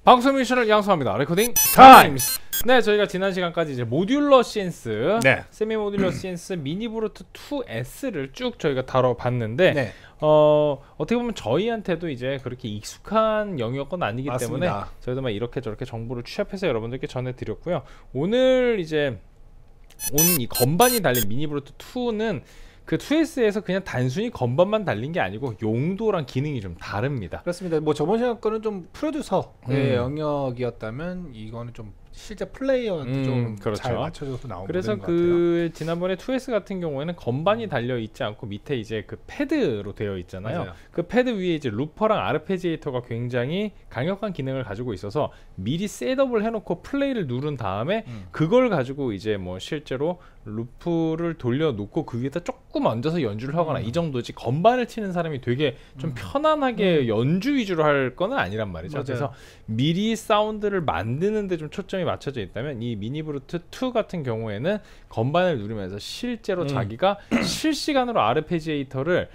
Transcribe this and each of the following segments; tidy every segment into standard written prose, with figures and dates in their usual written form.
방송 미션을 양성합니다. 레코딩 타임! 네, 저희가 지난 시간까지 이제 모듈러 시엔스, 세미 모듈러 시엔스 미니 브루트 2S를 쭉 저희가 다뤄봤는데, 어떻게 보면 저희한테도 이제 그렇게 익숙한 영역은 아니기 때문에 저희도 막 이렇게 저렇게 정보를 취합해서 여러분들께 전해드렸고요. 오늘 이제 이 건반이 달린 미니 브루트 2는 그 2S에서 그냥 단순히 건반만 달린 게 아니고 용도랑 기능이 좀 다릅니다. 그렇습니다. 뭐 저번 시간 거는 좀 프로듀서의 영역이었다면 이거는 좀 실제 플레이어한테 좀 잘 맞춰줘서 나온 그래서 그 지난번에 2S 같은 경우에는 건반이 달려 있지 않고 밑에 이제 그 패드로 되어 있잖아요. 맞아요. 그 패드 위에 이제 루퍼랑 아르페지에이터가 굉장히 강력한 기능을 가지고 있어서 미리 셋업을 해놓고 플레이를 누른 다음에 그걸 가지고 이제 뭐 실제로 루프를 돌려놓고 그 위에다 조금 얹어서 연주를 하거나 이 정도지, 건반을 치는 사람이 되게 좀 편안하게 연주 위주로 할 거는 아니란 말이죠. 맞아요. 그래서 미리 사운드를 만드는 데 좀 초점이 맞춰져 있다면 이 미니 브루트 2 같은 경우에는 건반을 누르면서 실제로 자기가 실시간으로 아르페지에이터를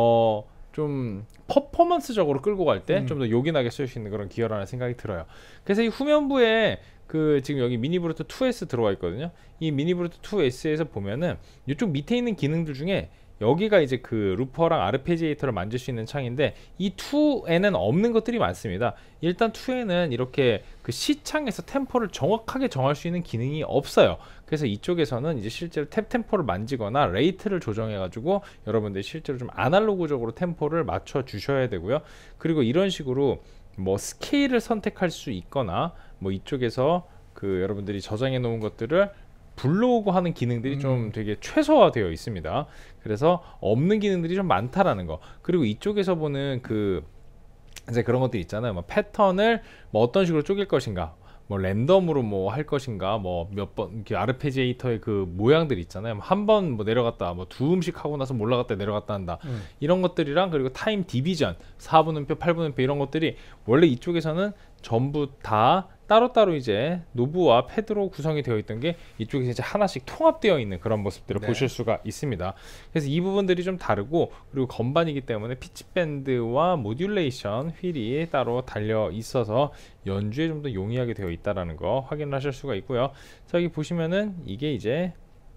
좀 퍼포먼스적으로 끌고 갈 때 좀 더 요긴하게 쓸 수 있는 그런 기어라는 생각이 들어요. 그래서 이 후면부에 그 지금 여기 미니 브루트 2S 들어와 있거든요. 이 미니 브루트 2S에서 보면은 이쪽 밑에 있는 기능들 중에 여기가 이제 그 루퍼랑 아르페지에이터를 만질 수 있는 창인데, 이 2에는 없는 것들이 많습니다. 일단 2에는 이렇게 그 C창에서 템포를 정확하게 정할 수 있는 기능이 없어요. 그래서 이쪽에서는 이제 실제로 탭 템포를 만지거나 레이트를 조정해 가지고 여러분들이 실제로 좀 아날로그적으로 템포를 맞춰 주셔야 되고요. 그리고 이런 식으로 뭐 스케일을 선택할 수 있거나 뭐 이쪽에서 그 여러분들이 저장해 놓은 것들을 불러오고 하는 기능들이 좀 되게 최소화되어 있습니다. 그래서 없는 기능들이 좀 많다라는 거. 그리고 이쪽에서 보는 그 이제 그런 것들 있잖아요. 뭐 패턴을 뭐 어떤 식으로 쪼갤 것인가, 뭐 랜덤으로 뭐 할 것인가, 뭐 몇 번 이렇게 아르페지에이터의 그 모양들 있잖아요. 한 번 뭐 내려갔다, 뭐 두 음씩 하고 나서 올라갔다 내려갔다 한다. 이런 것들이랑, 그리고 타임 디비전, 4분음표, 8분음표 이런 것들이 원래 이쪽에서는 전부 다 따로따로 이제 노브와 패드로 구성이 되어 있던 게 이쪽에서 이제 하나씩 통합되어 있는 그런 모습들을 보실 수가 있습니다. 그래서 이 부분들이 좀 다르고, 그리고 건반이기 때문에 피치밴드와 모듈레이션 휠이 따로 달려 있어서 연주에 좀 더 용이하게 되어 있다는 거 확인하실 수가 있고요. 자, 여기 보시면은 이게 이제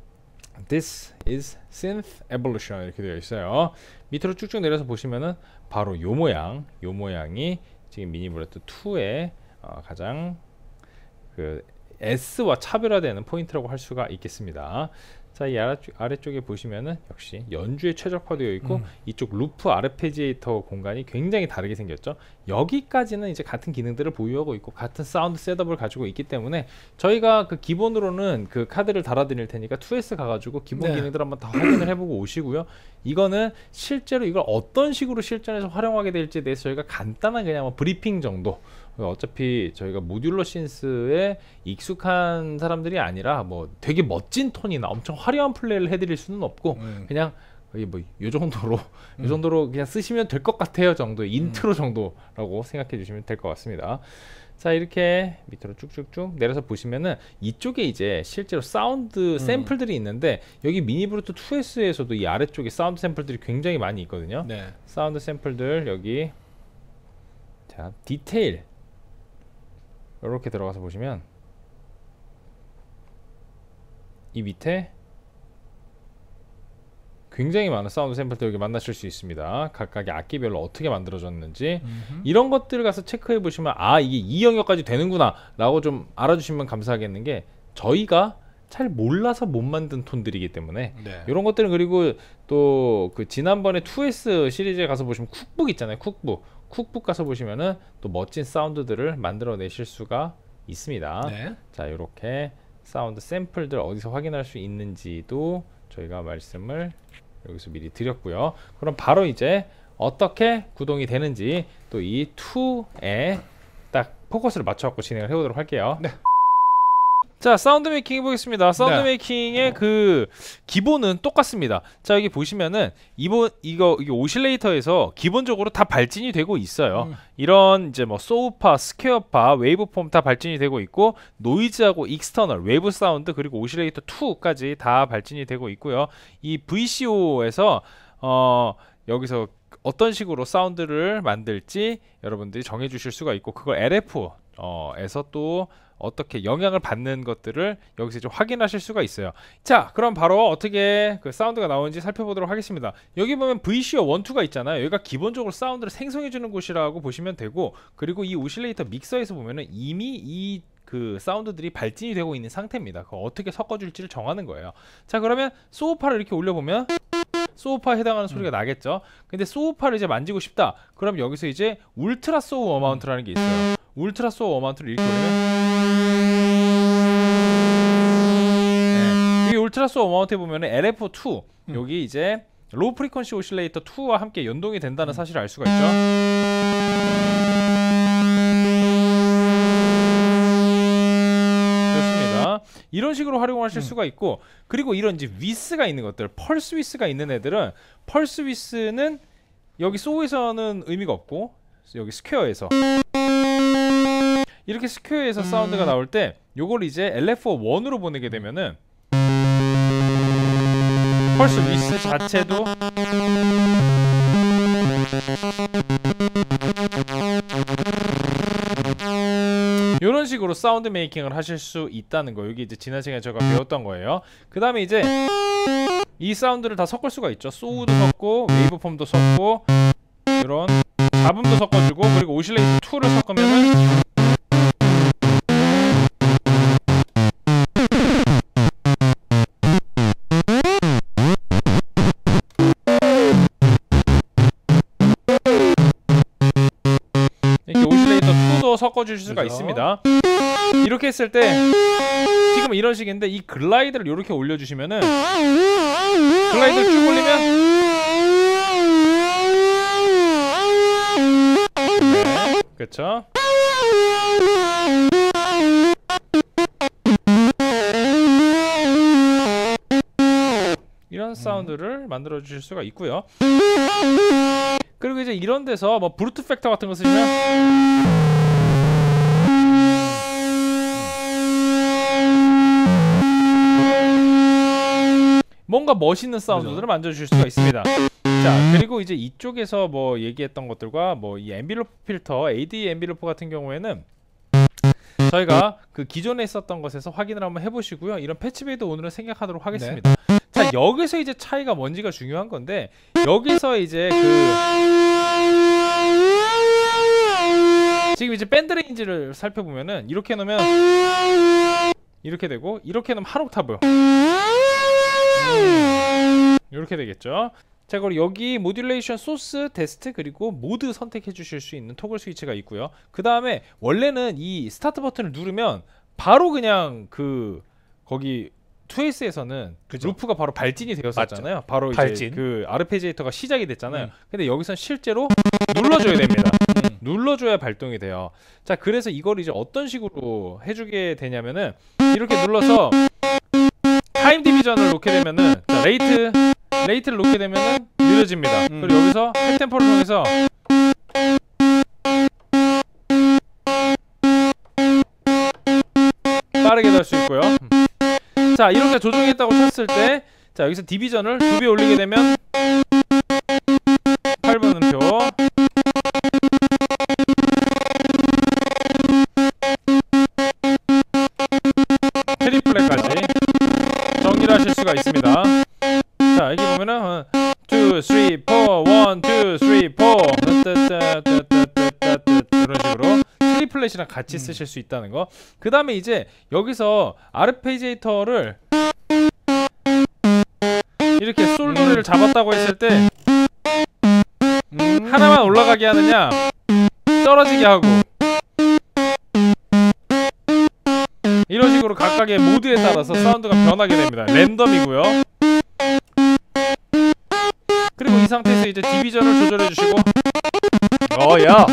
This is Synth Evolution 이렇게 되어 있어요. 밑으로 쭉쭉 내려서 보시면은 바로 요 모양이 지금 미니 브루트 2의 가장 그 S와 차별화되는 포인트라고 할 수가 있겠습니다. 자, 이 아래쪽에 보시면은 역시 연주에 최적화되어 있고 이쪽 루프 아르페지에이터 공간이 굉장히 다르게 생겼죠. 여기까지는 이제 같은 기능들을 보유하고 있고 같은 사운드 셋업을 가지고 있기 때문에 저희가 그 기본으로는 그 카드를 달아 드릴 테니까 2S 가가지고 기본 기능들 한번 다 확인을 해보고 오시고요. 이거는 실제로 이걸 어떤 식으로 실전에서 활용하게 될지에 대해서 저희가 간단한 그냥 뭐 브리핑 정도, 어차피 저희가 모듈러 시엔스에 익숙한 사람들이 아니라 뭐 되게 멋진 톤이나 엄청 화려한 플레이를 해드릴 수는 없고 그냥 뭐 요 정도로 그냥 쓰시면 될 것 같아요 정도의 인트로 정도라고 생각해 주시면 될 것 같습니다. 자, 이렇게 밑으로 쭉쭉쭉 내려서 보시면은 이쪽에 이제 실제로 사운드 샘플들이 있는데, 여기 미니 브루트 2S에서도 이 아래쪽에 사운드 샘플들이 굉장히 많이 있거든요. 사운드 샘플들 여기, 자, 디테일 이렇게 들어가서 보시면 이 밑에 굉장히 많은 사운드 샘플들 여기 만나실 수 있습니다. 각각의 악기별로 어떻게 만들어졌는지 이런 것들을 가서 체크해 보시면 이게 이 영역까지 되는구나 라고 좀 알아주시면 감사하겠는 게, 저희가 잘 몰라서 못 만든 톤들이기 때문에 이런 것들은, 그리고 또 그 지난번에 2S 시리즈에 가서 보시면 쿡북 있잖아요. 쿡북 가서 보시면은 또 멋진 사운드들을 만들어 내실 수가 있습니다. 자, 이렇게 사운드 샘플들 어디서 확인할 수 있는지도 저희가 말씀을 여기서 미리 드렸고요. 그럼 바로 이제 어떻게 구동이 되는지 또 이 2에 딱 포커스를 맞춰 갖고 진행을 해보도록 할게요. 자, 사운드 메이킹 해보겠습니다. 사운드 메이킹의 그 기본은 똑같습니다. 자, 여기 보시면은 이게 오실레이터에서 기본적으로 다 발진이 되고 있어요. 이런 이제 뭐 소우파, 스퀘어파, 웨이브폼 다 발진이 되고 있고, 노이즈하고 익스터널, 외부 사운드, 그리고 오실레이터 2까지 다 발진이 되고 있고요. 이 VCO에서 여기서 어떤 식으로 사운드를 만들지 여러분들이 정해 주실 수가 있고, 그걸 LF 에서 또 어떻게 영향을 받는 것들을 여기서 좀 확인하실 수가 있어요. 자, 그럼 바로 어떻게 그 사운드가 나오는지 살펴보도록 하겠습니다. 여기 보면 VCO 1, 2가 있잖아요. 여기가 기본적으로 사운드를 생성해주는 곳이라고 보시면 되고, 그리고 이 오실레이터 믹서에서 보면은 이미 이 그 사운드들이 발진이 되고 있는 상태입니다. 그거 어떻게 섞어줄지를 정하는 거예요. 자, 그러면 소우파를 이렇게 올려보면 소우파에 해당하는 소리가 나겠죠. 근데 소우파를 이제 만지고 싶다. 그럼 여기서 이제 울트라 소우 어마운트라는 게 있어요. 울트라 소우 어마운트를 이렇게 올리면 여기 울트라 소우 어마운트에 보면은 LFO2 여기 이제 로우 프리퀀시 오실레이터 2와 함께 연동이 된다는 사실을 알 수가 있죠. 이런 식으로 활용하실 수가 있고, 그리고 이런 이제 위스가 있는 것들, 펄스 위스가 있는 애들은, 펄스 위스는 여기 소우에서는 의미가 없고 여기 스퀘어에서 이렇게 스퀘어에서 사운드가 나올 때 요걸 이제 LFO1으로 보내게 되면은 펄스 위스 자체도 이런 식으로 사운드 메이킹을 하실 수 있다는 거, 여기 이제 지난 시간에 제가 배웠던 거예요. 그 다음에 이제 이 사운드를 다 섞을 수가 있죠. 소우도 섞고 웨이브폼도 섞고 이런 잡음도 섞어주고, 그리고 오실레이터 2를 섞으면은 섞어줄 수가 있습니다. 이렇게 했을 때 지금 이런 식인데, 이 글라이드를 이렇게 올려주시면은 글라이드를 쭉 올리면 네, 그쵸? 이런 사운드를 만들어 주실 수가 있고요. 그리고 이제 이런 데서 뭐 브루트 팩터 같은 거 쓰시면 뭔가 멋있는 사운드들을 만들어주실 수가 있습니다. 자, 그리고 이제 이쪽에서 뭐 얘기했던 것들과 뭐 이 앰빌로프 필터, AD 앰빌로프 같은 경우에는 저희가 그 기존에 있었던 것에서 확인을 한번 해보시고요. 이런 패치베이도 오늘은 생략하도록 하겠습니다. 네. 자, 여기서 이제 차이가 뭔지가 중요한 건데, 여기서 이제 지금 이제 밴드 레인지를 살펴보면은 이렇게 놓으면 이렇게 되고, 이렇게 놓으면 한 옥타브 이렇게 되겠죠. 자, 그리고 여기 모듈레이션 소스, 테스트, 그리고 모드 선택해 주실 수 있는 토글 스위치가 있고요. 그 다음에 원래는 이 스타트 버튼을 누르면 바로 그냥 그 거기 2S에서는 루프가 바로 발진이 되었었잖아요. 맞죠. 바로 발진. 이제 그 아르페지에이터가 시작이 됐잖아요. 근데 여기선 실제로 눌러줘야 됩니다. 눌러줘야 발동이 돼요. 자, 그래서 이걸 이제 어떤 식으로 해주게 되냐면은 이렇게 눌러서 타임 디비전을 놓게 되면은, 자, 레이트를 놓게 되면은 느려집니다. 그리고 여기서 할 템포를 통해서 빠르게 될 수 있고요. 자, 이렇게 조정했다고 쳤을 때, 자, 여기서 디비전을 2배 올리게 되면 8분음표, 트리플렛까지 정리를 하실 수가 있습니다. 자, 여기 보면은 2, 3, 4, 1, 2, 3, 4 이런 식으로 트리플렛이랑 같이 쓰실 수 있다는 거. 그 다음에 이제 여기서 아르페지에이터를 이렇게 솔 노래를 잡았다고 했을 때 하나만 올라가게 하느냐, 떨어지게 하고, 이런 식으로 각각의 모드에 따라서 사운드가 변하게 됩니다. 랜덤이고요. 그리고 이 상태에서 이제 디비전을 조절해 주시고, 야.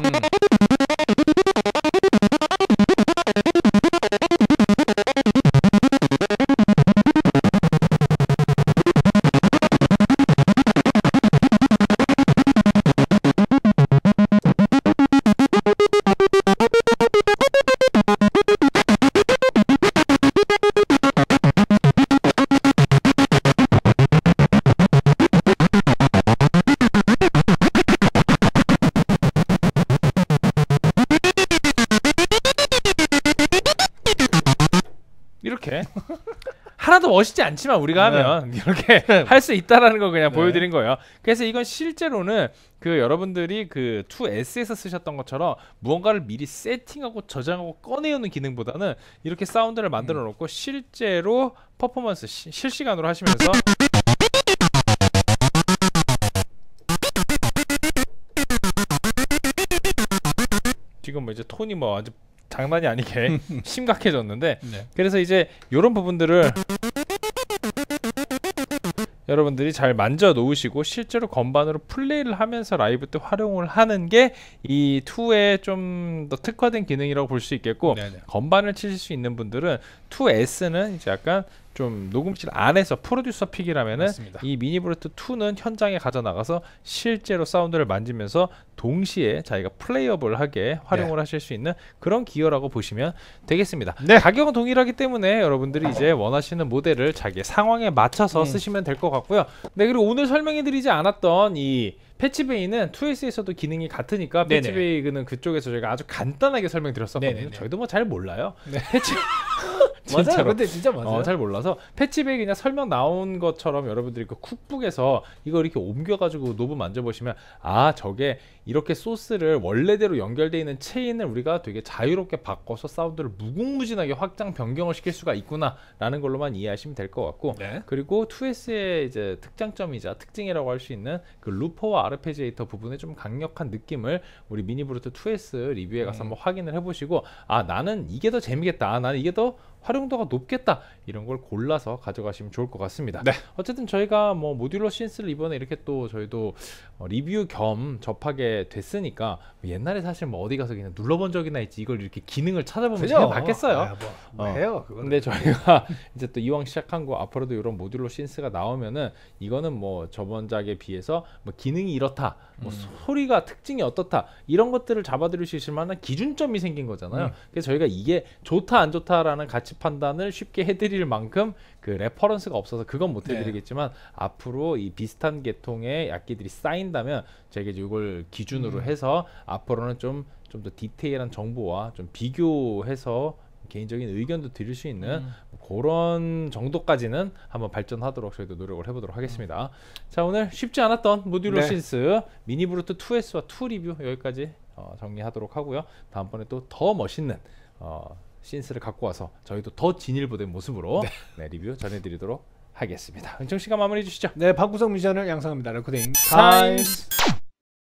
이렇게 하나도 멋있지 않지만 우리가 하면 이렇게 할 수 있다라는 거 그냥 보여드린 거예요. 그래서 이건 실제로는 그 여러분들이 그 2S에서 쓰셨던 것처럼 무언가를 미리 세팅하고 저장하고 꺼내오는 기능보다는 이렇게 사운드를 만들어 놓고 실제로 퍼포먼스 실시간으로 하시면서 지금 뭐 이제 톤이 뭐 아주 장난이 아니게 심각해졌는데 그래서 이제 이런 부분들을 여러분들이 잘 만져 놓으시고 실제로 건반으로 플레이를 하면서 라이브 때 활용을 하는 게 이 2의 좀 더 특화된 기능이라고 볼 수 있겠고 건반을 치실 수 있는 분들은 2S는 이제 약간 좀 녹음실 안에서 프로듀서 픽이라면은 이 미니브루트 2는 현장에 가져 나가서 실제로 사운드를 만지면서 동시에 자기가 플레이어블하게 활용을 하실 수 있는 그런 기어라고 보시면 되겠습니다. 가격은 동일하기 때문에 여러분들이 이제 원하시는 모델을 자기의 상황에 맞춰서 쓰시면 될 것 같고요. 네, 그리고 오늘 설명해드리지 않았던 이 패치베이는 2S에서도 기능이 같으니까 패치베이는 그쪽에서 저희가 아주 간단하게 설명드렸었거든요. 저희도 뭐 잘 몰라요. 패치 맞아요. 근데 진짜 맞아요. 잘 몰라서 패치베이 그냥 설명 나온 것처럼 여러분들이 그 쿡북에서 이거 이렇게 옮겨가지고 노브 만져보시면 아 저게 이렇게 소스를 원래대로 연결되어 있는 체인을 우리가 되게 자유롭게 바꿔서 사운드를 무궁무진하게 확장 변경을 시킬 수가 있구나 라는 걸로만 이해하시면 될 것 같고 그리고 2S의 이제 특장점이자 특징이라고 할 수 있는 그 루퍼와 아르페지에이터 부분의 좀 강력한 느낌을 우리 미니브루트 2S 리뷰에 가서 한번 확인을 해보시고 아 나는 이게 더 재미겠다, 아 나는 이게 더 활용도가 높겠다, 이런 걸 골라서 가져가시면 좋을 것 같습니다. 어쨌든 저희가 뭐 모듈러 신스를 이번에 이렇게 또 저희도 리뷰 겸 접하게 됐으니까 옛날에 사실 뭐 어디 가서 그냥 눌러본 적이나 있지 이걸 이렇게 기능을 찾아보면 제가 맞겠어요. 뭐 해요. 근데 저희가 이제 또 이왕 시작한 거 앞으로도 이런 모듈러 신스가 나오면은 이거는 뭐 저번작에 비해서 뭐 기능이 이렇다, 뭐 소리가 특징이 어떻다, 이런 것들을 잡아드릴 수 있을 만한 기준점이 생긴 거잖아요. 그래서 저희가 이게 좋다 안 좋다라는 가치 판단을 쉽게 해드릴 만큼 그 레퍼런스가 없어서 그건 못 해드리겠지만 앞으로 이 비슷한 계통의 악기들이 쌓인다면 저희가 이걸 기준으로 해서 앞으로는 좀 더 디테일한 정보와 좀 비교해서 개인적인 의견도 드릴 수 있는 그런 정도까지는 한번 발전하도록 저희도 노력을 해보도록 하겠습니다. 자, 오늘 쉽지 않았던 모듈러 신스 미니브루트 2S와 2 리뷰 여기까지 정리하도록 하고요. 다음번에 또 더 멋있는 신스를 갖고 와서 저희도 더 진일보된 모습으로 리뷰 전해드리도록 하겠습니다. 은정씨가 마무리해 주시죠. 네, 박구성 뮤지션을 양성합니다. 레코딩 타임스.